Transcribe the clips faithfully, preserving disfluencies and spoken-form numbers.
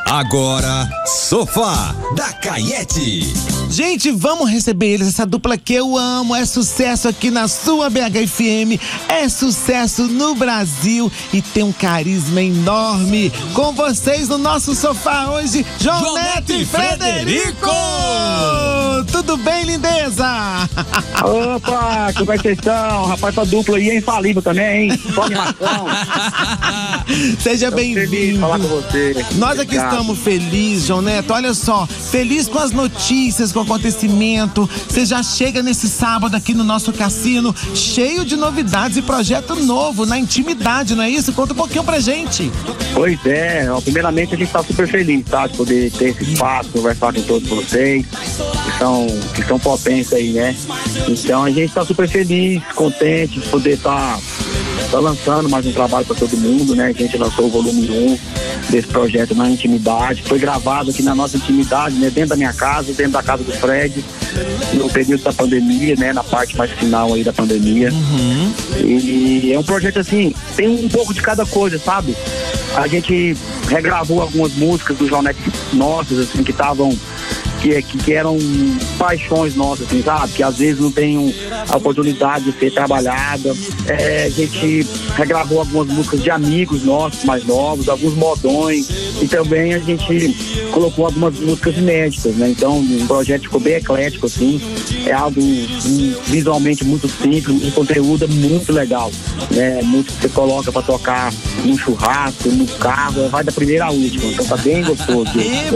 Agora, Sofá da Caiete. Gente, vamos receber eles, essa dupla que eu amo, é sucesso aqui na sua B H F M, é sucesso no Brasil e tem um carisma enorme. Com vocês no nosso sofá hoje, João Neto e Frederico! Tudo bem, lindeza? Opa, como é que vocês estão? Rapaz, essa dupla aí é infalível também, hein? Só animação. Seja bem-vindo. falar com você. Nós aqui Obrigado. estamos felizes, João Neto. Olha só, feliz com as notícias, com o acontecimento. Você já chega nesse sábado aqui no nosso cassino, cheio de novidades e projeto novo, na intimidade, não é isso? Conta um pouquinho pra gente. Pois é, ó, primeiramente a gente tá super feliz, tá? De poder ter esse espaço, conversar com todos vocês, que são, que são potência aí, né? Então a gente tá super feliz, contente de poder estar tá, tá lançando mais um trabalho pra todo mundo, né? A gente lançou o volume um desse projeto na intimidade, foi gravado aqui na nossa intimidade, né? Dentro da minha casa, dentro da casa do Fred, no período da pandemia, né? Na parte mais final aí da pandemia. Uhum. E é um projeto assim, tem um pouco de cada coisa, sabe? A gente regravou algumas músicas do João Neto nossas, assim, que estavam Que, que, que eram paixões nossas, assim, sabe? Que às vezes não tem um, a oportunidade de ser trabalhada. É, a gente regravou algumas músicas de amigos nossos mais novos, alguns modões, e também a gente colocou algumas músicas inéditas, né? Então o projeto ficou bem eclético, assim. É algo um, visualmente muito simples, o conteúdo é muito legal, né? Música que você coloca pra tocar no churrasco, no carro, vai da primeira à última, então tá bem gostoso.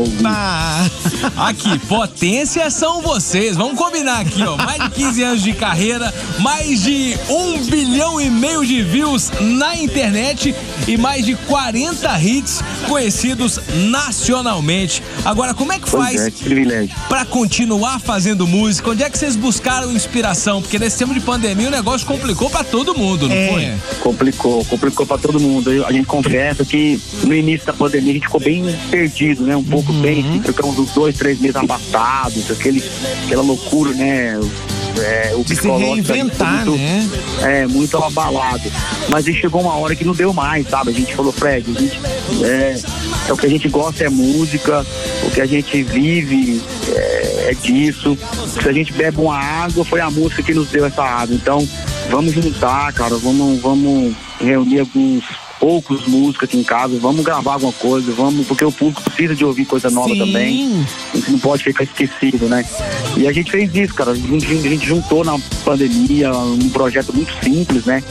Epa! Aqui, potência são vocês. Vamos combinar aqui, ó. Mais de quinze anos de carreira, mais de um bilhão e meio de views na internet e mais de quarenta hits conhecidos nacionalmente. Agora, como é que faz é, que privilégio. pra continuar fazendo música? Onde é que vocês buscaram inspiração? Porque nesse tempo de pandemia o negócio complicou pra todo mundo, não É. foi? Complicou, complicou pra todo mundo. A gente confessa que no início da pandemia a gente ficou bem perdido, né? Um pouco Uhum. bem, ficamos uns dois, três meses afastados, aquele, aquela loucura, né? É, o De se psicológico da gente reinventar, ficou muito, né? É, muito abalado. Mas aí chegou uma hora que não deu mais, sabe? A gente falou, Fred, a gente, é, é o que a gente gosta é música, o que a gente vive é, é disso. Se a gente bebe uma água, foi a música que nos deu essa água. Então, vamos juntar, cara, vamos, vamos reunir alguns poucos músicos aqui em casa, vamos gravar alguma coisa, vamos, porque o público precisa de ouvir coisa nova. Sim. Também. A gente não pode ficar esquecido, né? E a gente fez isso, cara. A gente, a gente juntou na pandemia um projeto muito simples, né?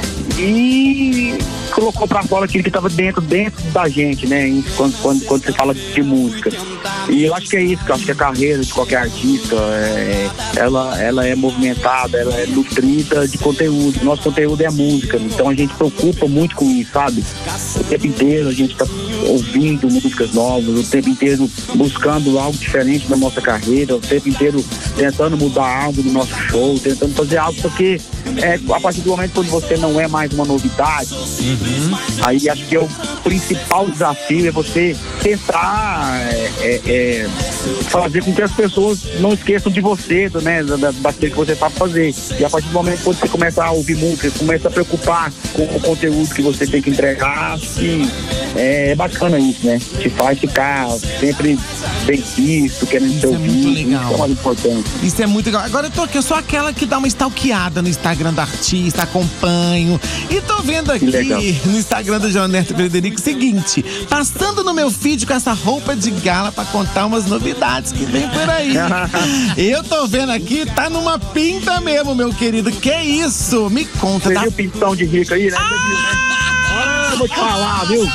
E colocou pra fora aquilo que estava dentro, dentro da gente, né? Quando, quando, quando você fala de música. E eu acho que é isso, que eu acho que a carreira de qualquer artista, é, ela, ela é movimentada, ela é nutrida de conteúdo. Nosso conteúdo é a música, então a gente se preocupa muito com isso, sabe? O tempo inteiro a gente tá ouvindo músicas novas, o tempo inteiro buscando algo diferente da nossa carreira, o tempo inteiro tentando mudar algo no nosso show, tentando fazer algo, porque é, a partir do momento quando você não é mais uma novidade, uhum. aí acho que é o principal desafio é você tentar é, é, é, fazer com que as pessoas não esqueçam de você, né, da, daquilo que você sabe fazer. E a partir do momento que você começa a ouvir música, começa a preocupar com o conteúdo que você tem que entregar, acho que é, é bacana isso, né? Te faz ficar sempre bem visto, querendo ser ouvido. Isso é mais importante. Isso é muito legal. Agora eu tô aqui, eu sou aquela que dá uma stalkeada no Instagram do artista, acompanho. E tô vendo aqui no Instagram do João Neto Frederico o seguinte: passando no meu feed com essa roupa de gala pra contar umas novidades que vem por aí. Eu tô vendo aqui, tá numa pinta mesmo, meu querido. Que isso? Me conta. Você tá... viu o pintão de rico aí, né? Ah, eu vou te falar, viu?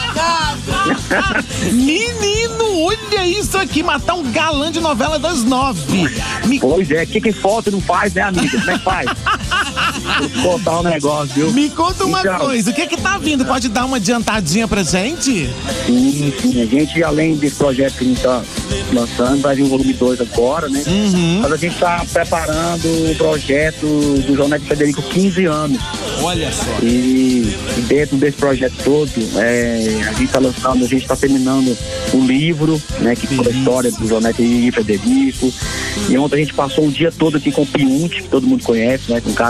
Menino, olha isso aqui, matar um galã de novela das nove. Me... Pois é, o que que foto não faz, né, amiga? Como é que faz? Vou contar um negócio, viu? Me conta uma então, coisa, o que que tá vindo? Pode dar uma adiantadinha pra gente? Sim, sim, a gente, além desse projeto que a gente tá lançando, vai vir o volume dois agora, né? Uhum. Mas a gente tá preparando o projeto do João Neto Frederico quinze anos. Olha só. E dentro desse projeto todo, é, a gente tá lançando, a gente tá terminando um livro, né, que conta a história do João Neto e Frederico. E ontem a gente passou o dia todo aqui com o Piunte, que todo mundo conhece, né? Um cara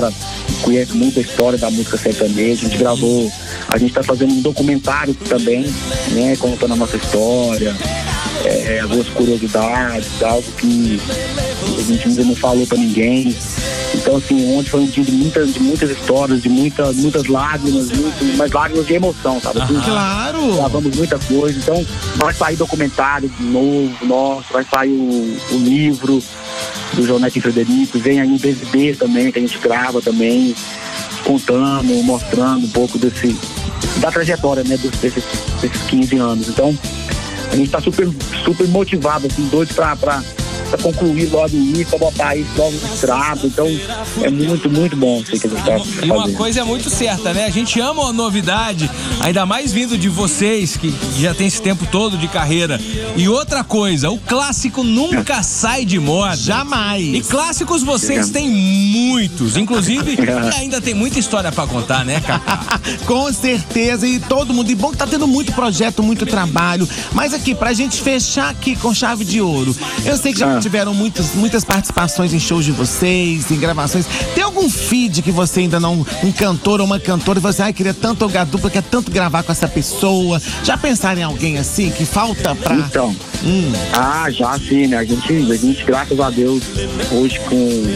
conhece muito a história da música sertaneja. A gente gravou, a gente tá fazendo um documentário também, né, contando a nossa história, é, algumas curiosidades, algo que a gente ainda não falou pra ninguém. Então, assim, ontem foi um dia de muitas, de muitas histórias, de muitas, muitas lágrimas, muito, mas lágrimas de emoção, sabe? Assim, claro! Gravamos muita coisa, então vai sair documentário novo, nosso, vai sair o, o livro do João Neto e Frederico, vem aí um D V D também, que a gente grava também, contando, mostrando um pouco desse, da trajetória, né, desses, desses quinze anos. Então, a gente tá super, super motivado, assim, doido pra... pra para concluir logo isso, para botar isso logo no estrado. Então é muito, muito bom isso que a gente tá fazendo. E uma coisa é muito certa, né? A gente ama a novidade, ainda mais vindo de vocês, que já tem esse tempo todo de carreira. E outra coisa, o clássico nunca sai de moda. Jamais. E clássicos vocês têm muitos. Inclusive, ainda tem muita história para contar, né, Cacá? Com certeza. E todo mundo. E bom que tá tendo muito projeto, muito trabalho. Mas aqui, pra gente fechar aqui com chave de ouro, eu sei que já tiveram muitas, muitas participações em shows de vocês, em gravações. Tem algum feed que você ainda não, um cantor ou uma cantora, e você, ai, queria tanto jogar dupla, quer tanto gravar com essa pessoa? Já pensaram em alguém assim, que falta pra... Então, hum. ah, já sim, né? A gente, a gente, graças a Deus, hoje com,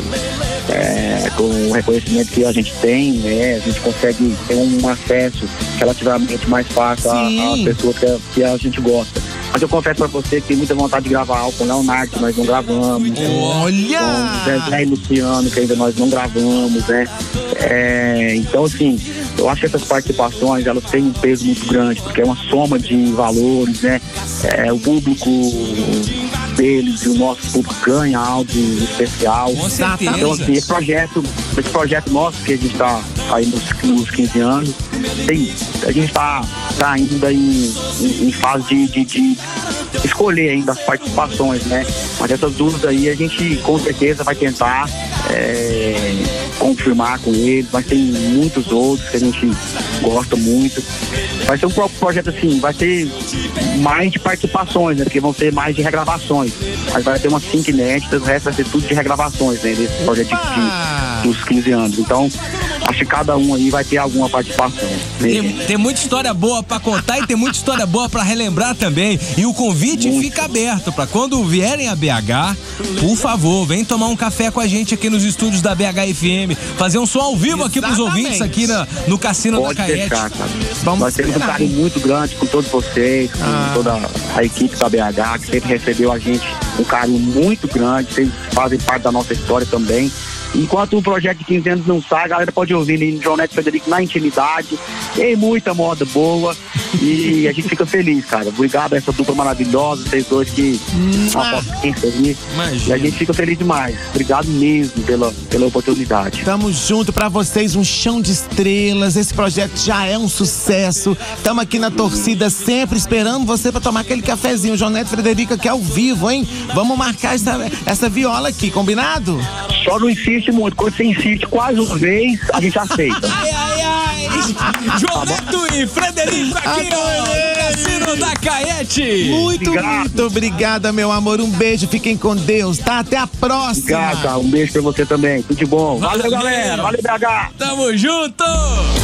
é, com o reconhecimento que a gente tem, né? A gente consegue ter um acesso relativamente mais fácil às pessoas que a, que a gente gosta. Mas eu confesso pra você que tem muita vontade de gravar algo com o Leonardo, que nós não gravamos. Olha! Com o Zezé e Luciano, que ainda nós não gravamos, né? É, então, assim, eu acho que essas participações, elas têm um peso muito grande, porque é uma soma de valores, né? É, o público deles e o nosso público ganha algo especial. Com certeza. Então, assim, esse projeto, esse projeto nosso, que a gente tá aí nos, nos quinze anos, tem, a gente tá, tá ainda em, em, em fase de, de, de escolher ainda as participações, né? Mas essas duas aí a gente com certeza vai tentar é, confirmar com eles, mas tem muitos outros que a gente gosta muito. Vai ser um projeto assim, vai ter mais de participações, né? Porque vão ter mais de regravações. Mas vai ter umas cinco inéditas, o resto vai ser tudo de regravações, né? Desse projeto de, dos quinze anos. Então, acho que cada um aí vai ter alguma participação. Tem, tem muita história boa pra contar e tem muita história boa pra relembrar também. E o convite muito. Fica aberto pra quando vierem a B H, por favor, vem tomar um café com a gente aqui nos estúdios da B H F M, fazer um som ao vivo. Exatamente. Aqui pros ouvintes aqui na, no Cassino Pode da Caete. Vamos Nós temos um carinho muito grande com todos vocês, com ah. toda a equipe da B H, que sempre recebeu a gente um carinho muito grande, vocês fazem parte da nossa história também. Enquanto o projeto de quinze anos não sai, a galera pode ouvir ele, João Neto e Frederico, na intimidade. Tem muita moda boa e a gente fica feliz, cara. Obrigado a essa dupla maravilhosa, vocês dois que ah. aí. E a gente fica feliz demais. Obrigado mesmo pela, pela oportunidade. Tamo junto pra vocês, um chão de estrelas. Esse projeto já é um sucesso. Tamo aqui na torcida sempre esperando você pra tomar aquele cafezinho. João Neto e Frederico aqui ao vivo, hein? Vamos marcar essa, essa viola aqui, combinado? Só não insiste muito. Quando você insiste quase uma vez, a gente aceita. Ai, ai, ai. João Neto e Frederico aqui, ó, Cassino da Caete. Muito, obrigado. muito obrigada, meu amor. Um beijo, fiquem com Deus, tá? Até a próxima. Obrigado, um beijo pra você também. Tudo de bom. Valeu, Valeu galera. Valeu, B H. Tamo junto.